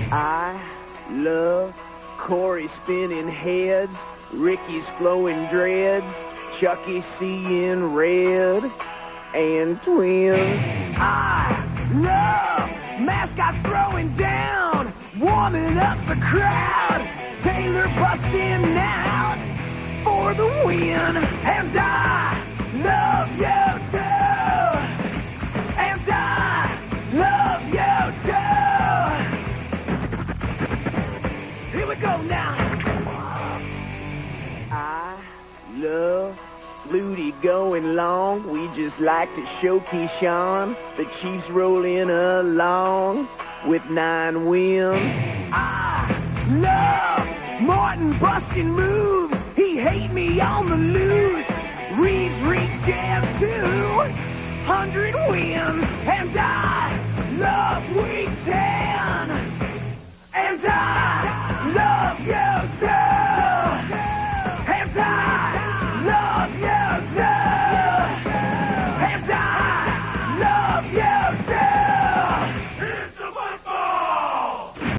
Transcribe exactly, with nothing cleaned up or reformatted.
I love Corey spinning heads, Ricky's flowing dreads, Chucky seeing red, and twins. I love mascots throwing down, warming up the crowd, Taylor busting out for the win. And I love you too. And I love you too. Here we go now. I love Flutie going long. We just like to show Keyshawn. The Chiefs rolling along with nine wins. I love Martin busting moves. He hate me on the loose. Reeves reach jab two hundred wins. And I love week ten.